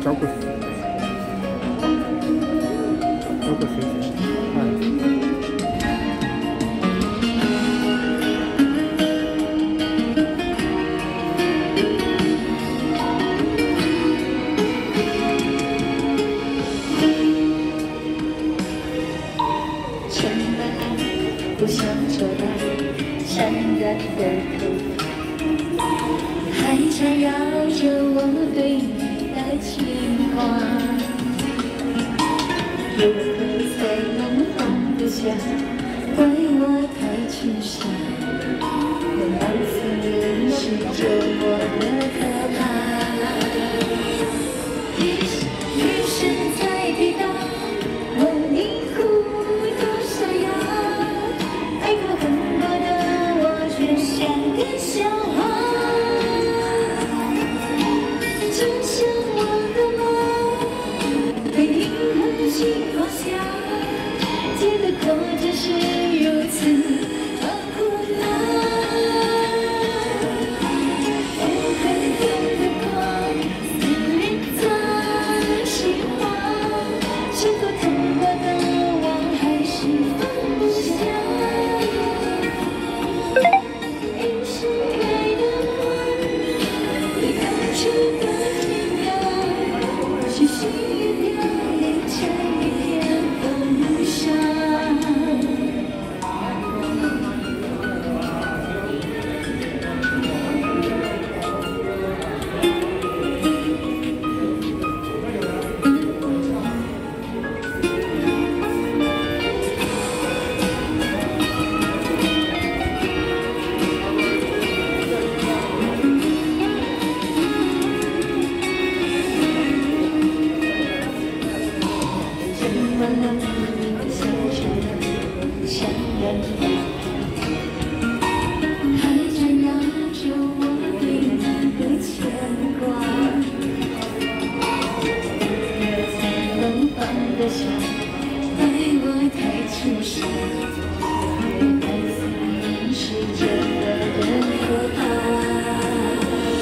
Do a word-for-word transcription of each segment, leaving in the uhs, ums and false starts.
照顾谁？照顾谁谁？啊。 不想遮挡闪染的头发，还缠绕着我对你的情话。如何才能放得下？怪我太痴傻，原来思念是折磨的可怕。雨声在滴答，我一哭都沙哑。 爱过恨过的我，却像个笑话。真像我的梦，被灵魂轻放下，结果只是如此的苦难。红红的光，撕裂在心花，伤过痛过的我，还是放不下。 像人还缠绕着我对你的牵挂，才能放得下？怪我太痴傻，原来思念是这么的可怕。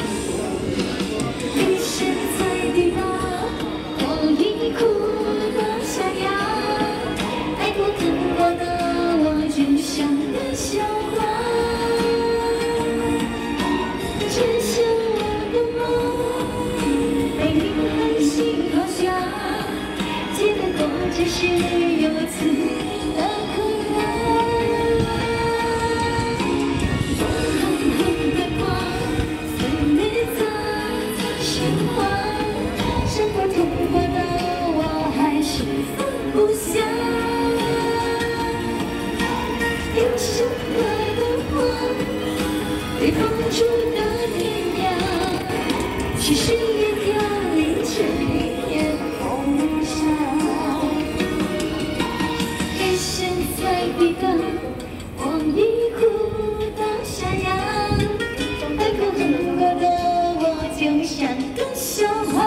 雨声在滴答，我已哭得沙哑。 就像个笑话，真像我的梦，被灵魂轻抛下，结果只是如此的苦难。红红的光，撕裂在心花，伤过痛过的我，还是放不下。 有深刻的花，被放逐的天涯，其实也凋零成一片红沙。雨声在滴答，我已哭到沙哑。爱过恨过的我，就像个笑话。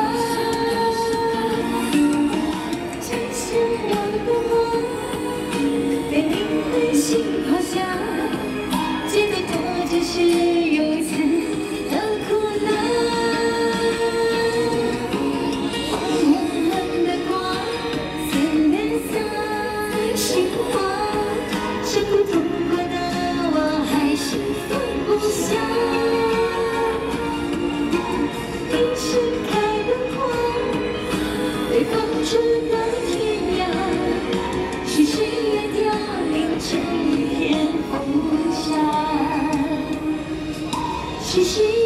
真像我的梦，被灵魂轻抛下，结果只是如此的苦难。红红的光，撕裂在心花，伤过痛过的我，还是放不下。已盛开的花，被放逐的天涯，是谁也凋零成一片红沙。是谁？